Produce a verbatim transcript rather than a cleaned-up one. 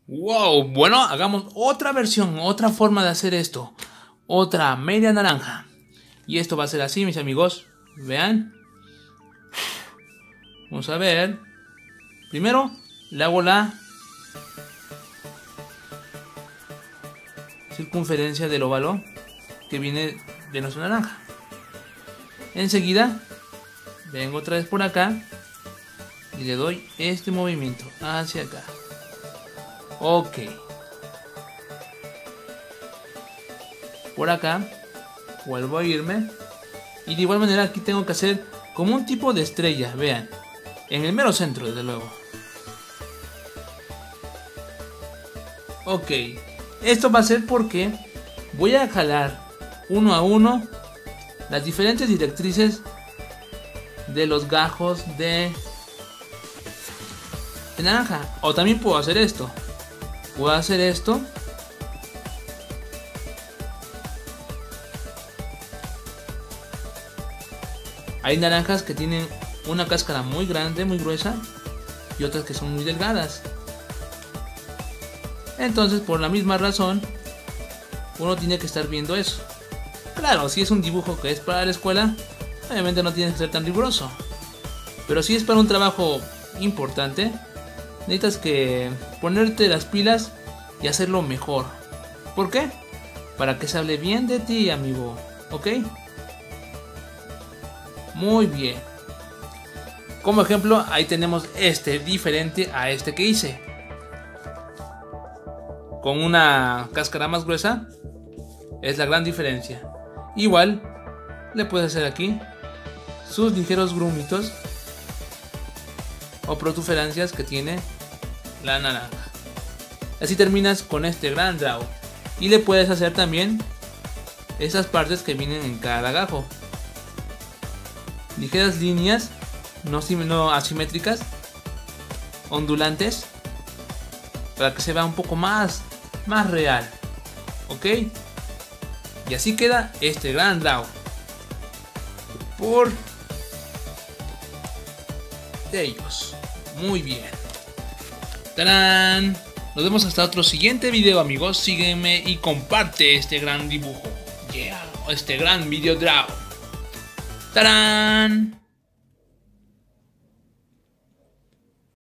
Wow, bueno, hagamos otra versión, otra forma de hacer esto. Otra media naranja. Y esto va a ser así, mis amigos. Vean. Vamos a ver. Primero le hago la circunferencia del óvalo que viene de nuestra naranja. Enseguida vengo otra vez por acá y le doy este movimiento hacia acá. Ok. Por acá vuelvo a irme y de igual manera aquí tengo que hacer como un tipo de estrella, vean, en el mero centro, desde luego. Ok, esto va a ser porque voy a jalar uno a uno las diferentes directrices de los gajos de, de naranja. O también puedo hacer esto. Puedo hacer esto. Hay naranjas que tienen una cáscara muy grande, muy gruesa, y otras que son muy delgadas. Entonces, por la misma razón, uno tiene que estar viendo eso. Claro, si es un dibujo que es para la escuela, obviamente no tienes que ser tan riguroso. Pero si es para un trabajo importante, necesitas que ponerte las pilas y hacerlo mejor. ¿Por qué? Para que se hable bien de ti, amigo. ¿Ok? Muy bien. Como ejemplo, ahí tenemos este diferente a este que hice. Con una cáscara más gruesa. Es la gran diferencia. Igual, le puedes hacer aquí sus ligeros grumitos o protuberancias que tiene la naranja. Así terminas con este gran draw. Y le puedes hacer también esas partes que vienen en cada gajo. Ligeras líneas, no, no asimétricas, ondulantes, para que se vea un poco más, más real. ¿Ok? Y así queda este gran draw por ellos. Muy bien. ¡Tarán! Nos vemos hasta otro siguiente video, amigos. Sígueme y comparte este gran dibujo. Yeah, este gran video draw. ¡Tarán!